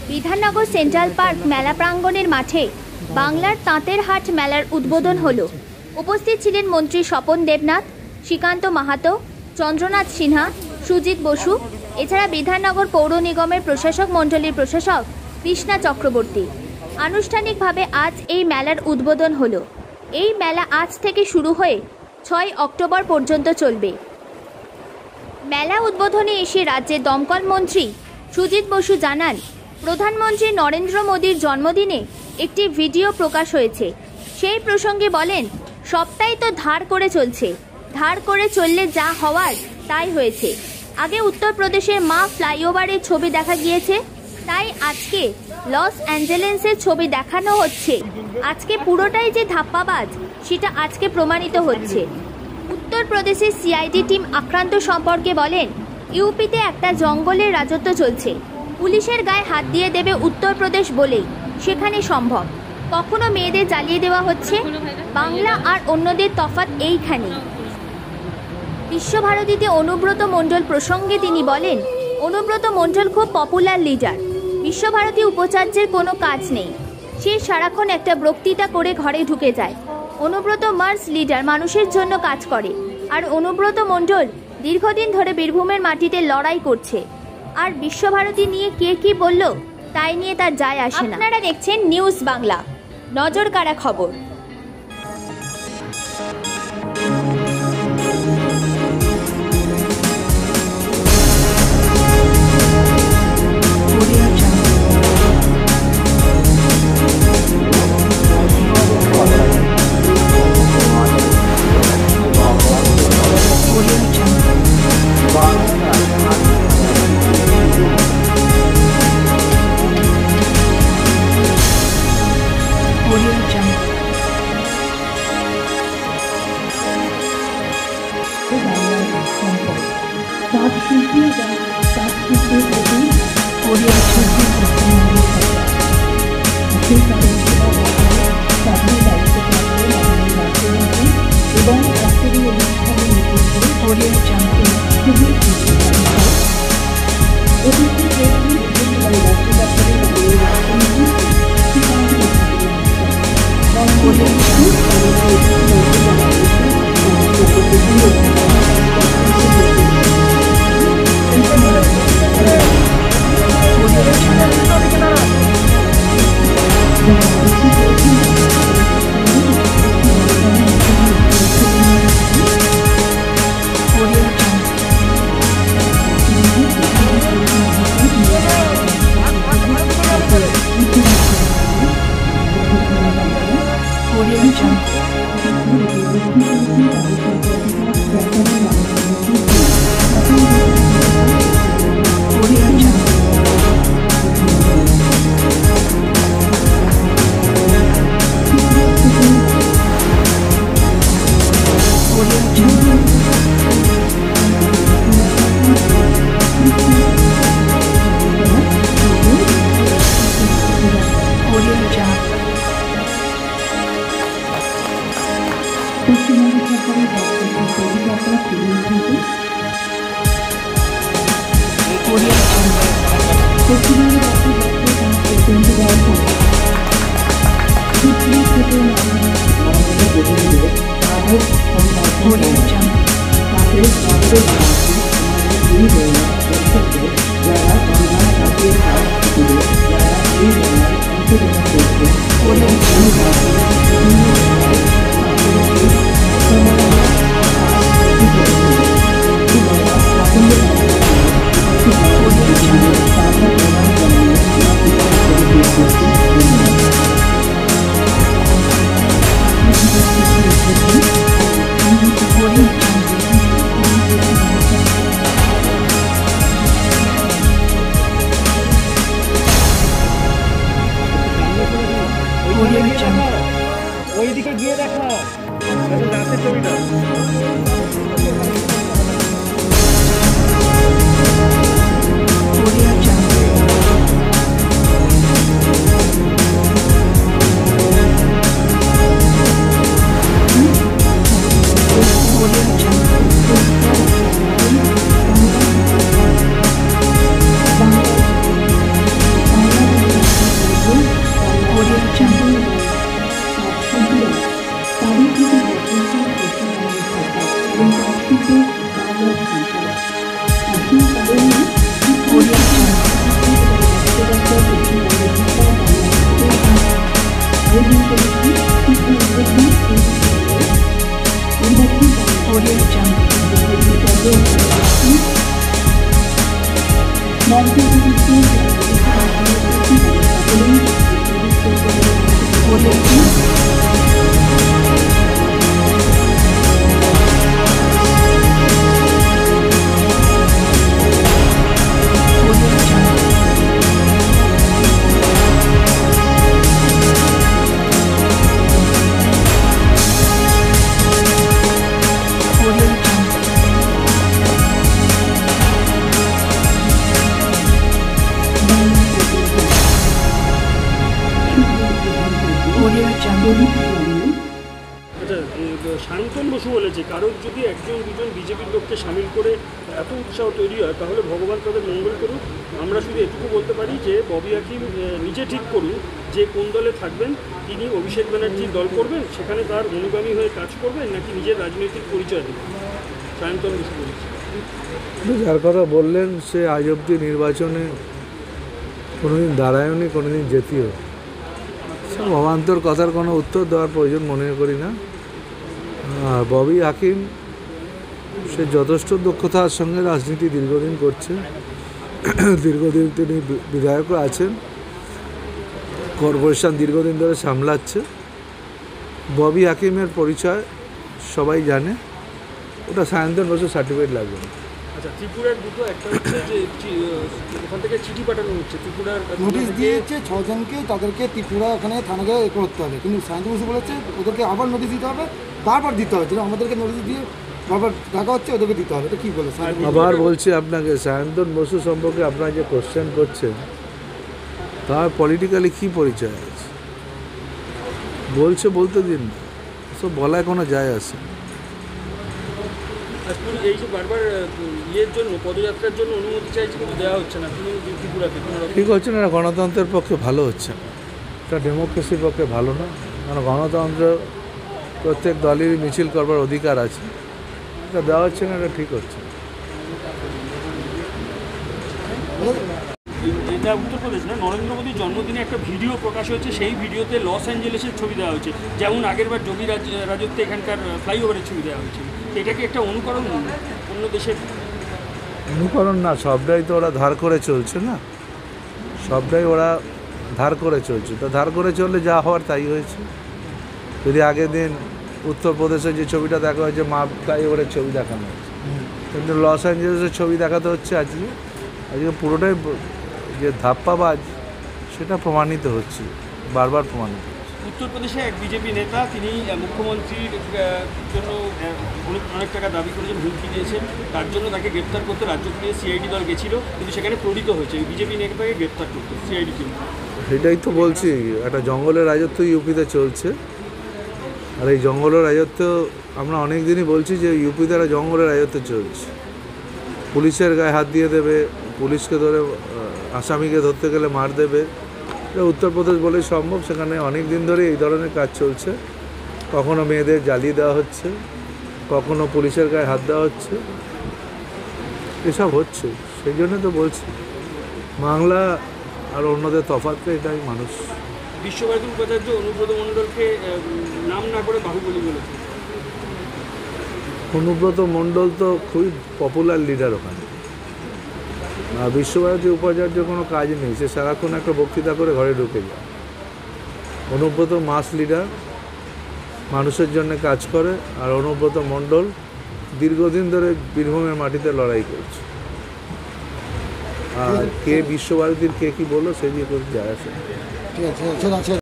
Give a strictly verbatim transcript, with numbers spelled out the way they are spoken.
Bidhannagar central park মেলা প্রাঙ্গণের মাঠে বাংলার তাঁতের হাট মেলার উদ্বোধন হলো। উপস্থিত ছিলেন মন্ত্রী স্বপন দেবনাথ, শ্রীকান্ত মাহাতো, চন্দ্রনাথ সিনহা, সুজিত বসু, এছাড়া বিধাননগর পৌর নিগমের প্রশাসক মণ্ডলীর প্রশাসক কৃষ্ণা চক্রবর্তী। আনুষ্ঠানিকভাবে আজ এই মেলার উদ্বোধন হলো। এই মেলা আজ থেকে শুরু হয়ে ছয় অক্টোবর পর্যন্ত চলবে। মেলা উদ্বোধনে এসে রাজ্যের দমকল মন্ত্রী সুজিত বসু জানান, প্রধানমন্ত্রী নরেন্দ্র মোদীর জন্মদিনে একটি ভিডিও প্রকাশ হয়েছে। সেই প্রসঙ্গে বলেন, সবটাই তো ধার করে চলছে, ধার করে চললে যা হওয়ার তাই হয়েছে। আগে উত্তরপ্রদেশের মা ফ্লাইওভারের ছবি দেখা গিয়েছে, তাই আজকে লস অ্যাঞ্জেলেসের ছবি দেখানো হচ্ছে। আজকে পুরোটাই যে ধাপ্পাবাজ সেটা আজকে প্রমাণিত হচ্ছে। উত্তরপ্রদেশের সিআইডি টিম আক্রান্ত সম্পর্কে বলেন, ইউপিতে একটা জঙ্গলের রাজত্ব চলছে। পুলিশের গায়ে হাত দিয়ে দেবে উত্তরপ্রদেশ বলেই সেখানে সম্ভব। কখনো মেয়েদের জ্বালিয়ে দেওয়া হচ্ছে। বাংলা আর অন্যদের তফাৎ এইখানে। বিশ্বভারতীতে অনুব্রত মণ্ডল প্রসঙ্গে তিনি বলেন, অনুব্রত মণ্ডল খুব পপুলার লিডার। বিশ্বভারতী উপাচার্যের কোনো কাজ নেই, সে সারাক্ষণ একটা বক্তৃতা করে ঘরে ঢুকে যায়। অনুব্রত মার্স লিডার, মানুষের জন্য কাজ করে। আর অনুব্রত মণ্ডল দীর্ঘদিন ধরে বীরভূমের মাটিতে লড়াই করছে। আর বিশ্বভারতী নিয়ে কে কি বলল তাই নিয়ে তার যায় আসে না। আপনারা দেখছেন নিউজ বাংলা, নজর কাড়া খবর। ওইদিকে গিয়ে দেখো রাতের ছবিটা। Audio Jungle. আচ্ছা, সায়ন্তন বসু বলেছে কারোর যদি একজন দুজন বিজেপির লোককে সামিল করে এত উৎসাহ তৈরি হয় তাহলে ভগবান তাদের মঙ্গল করুক। আমরা শুধু এটুকু বলতে পারি যে ববি হাকিম আহ, নিজে ঠিক করুন যে কোন দলে থাকবেন। তিনি অভিষেক ব্যানার্জির দল করবেন, সেখানে তার অনুগামী হয়ে কাজ করবেন, নাকি নিজের রাজনৈতিক পরিচয় দেবেন। সায়ন্তন বসু বলেছে। যার কথা বললেন সে আজ অব্দি নির্বাচনে কোনোদিন দাঁড়ায়নি, কোনোদিন যেতিও। সব অবান্তর কথার কোনো উত্তর দেওয়ার প্রয়োজন মনে করি না। আর ববি হাকিম সে যথেষ্ট দক্ষতার সঙ্গে রাজনীতি দীর্ঘদিন করছে, দীর্ঘদিন তিনি বিধায়কও আছেন, কর্পোরেশন দীর্ঘদিন ধরে সামলাচ্ছে। ববি হাকিমের পরিচয় সবাই জানে, ওটা সায়ন্তন বসু সার্টিফিকেট লাগবে না। আচ্ছা, ত্রিপুরার দুটো, একটা হচ্ছে যে চি- ওখান থেকে চিঠি পাঠানো হচ্ছে ত্রিপুরার নোটিশ দিয়েছে ছজনকে, তাদেরকে ত্রিপুরা ওখানে থানাকে এ করতে হবে, কিন্তু সায়ন্তন বসু বলেছে ওদেরকে আবার নোটিশ দিতে হবে, বারবার দিতে হবে, যেটা আমাদেরকে নোটিশ দিয়ে বারবার ডাকা হচ্ছে ওদেরকে দিতে হবে। এটা কী বলে সায়ন্তন বসু? আবার বলছি আপনাকে, সায়ন্তন বসু সম্পর্কে আপনারা যে কোশ্চেন করছেন তার পলিটিক্যালি কী পরিচয় আছে বলছে, বলতে দিন না, সব বলায় কোনো যায় আসে না। আর তিনি এই যে বারবার আহ, ইয়ের জন্য পদযাত্রার জন্য অনুমতি চাইছে, কিন্তু দেওয়া হচ্ছে না তিনি ত্রিপুরাতে কোনো রকম। ঠিক হচ্ছে না, এটা গণতন্ত্রের পক্ষে ভালো হচ্ছে না, এটা ডেমোক্রেসির পক্ষে ভালো না। কারণ গণতন্ত্র প্রত্যেক দলেরই মিছিল করবার অধিকার আছে, এটা দেওয়া হচ্ছে না, এটা ঠিক হচ্ছে না। এটা উত্তরপ্রদেশ না, নরেন্দ্র মোদীর জন্মদিনে একটা ভিডিও প্রকাশ হয়েছে, সেই ভিডিওতে লস অ্যাঞ্জেলেসের ছবি দেওয়া হয়েছে, যেমন আগেরবার যোগী রাজ- রাজত্বে এখানকার ফ্লাইওভারের ছবি দেওয়া হয়েছে। তো এটা কি একটা অনুকরণ অন্য দেশের? অনুকরণ না, সবটাই তো ওরা ধার করে চলছে না, সবটাই ওরা ধার করে চলছে। তো ধার করে চললে যা হওয়ার তাই হয়েছে। যদি আগের দিন উত্তরপ্রদেশে যে ছবিটা দেখা হয়েছে, মা ফ্লাইওভারের ছবি দেখানো হয়েছে, কিন্তু লস অ্যাঞ্জেলেসের ছবি দেখাতে হচ্ছে আজকে। আজকে পুরোটাই ব- যে ধাপ্পাবাজ সেটা প্রমাণিত হচ্ছে, বারবার প্রমাণিত হচ্ছে। উত্তরপ্রদেশে এক বিজেপি নেতা তিনি আহ, মুখ্যমন্ত্রীর আহ, জন্য আহ, অনেক অনেক টাকা দাবি করেছেন, হুমকি দিয়েছেন, তার জন্য তাকে গ্রেপ্তার করতে রাজ্য পুলিশ সিআইডি দল গেছিল, কিন্তু সেখানে প্রণীত হয়েছে বিজেপি নেতাকে গ্রেপ্তার করতে সিআইডি টিম। সেটাই তো বলছি, একটা জঙ্গলের রাজত্ব ইউপিতে চলছে। আর এই জঙ্গলের রাজত্ব আমরা অনেক দিনই বলছি যে ইউপিতে একটা জঙ্গলের রাজত্ব চলছে। পুলিশের গায়ে হাত দিয়ে দেবে, পুলিশকে ধরে আহ, আসামিকে ধরতে গেলে মার দেবে। এটা উত্তরপ্রদেশ বলেই সম্ভব, সেখানে অনেক দিন ধরে এই ধরনের কাজ চলছে। কখনো মেয়েদের জ্বালিয়ে দেওয়া হচ্ছে, কখনো পুলিশের গায়ে হাত দেওয়া হচ্ছে, এসব হচ্ছে। সেই জন্য তো বলছি বাংলা আর অন্যদের তফাৎটা এটাই, মানুষ। বিশ্বভারতী উপাচার্য অনুব্রত মণ্ডলকে আহ, নাম না করে বাহুবলী বলেছে। অনুব্রত মণ্ডল তো খুবই পপুলার লিডার ওখানে। আর বিশ্বভারতী উপাচার্য কোনো কাজ নেই, সে সারাক্ষণ একটা বক্তৃতা করে ঘরে ঢুকে যায়। অনুব্রত মাস লিডার, মানুষের জন্য কাজ করে। আর অনুব্রত মণ্ডল দীর্ঘদিন ধরে বীরভূমের মাটিতে লড়াই করছে। আর কে বিশ্বভারতীর কে কী বললো সে দিয়ে কোনো যায় আসে না। ঠিক আছে, ছেড়ে আছে।